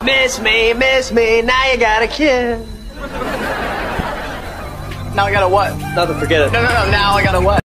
miss me, now you got a kiss. Now I gotta what? Nothing, forget it. No, now I gotta what?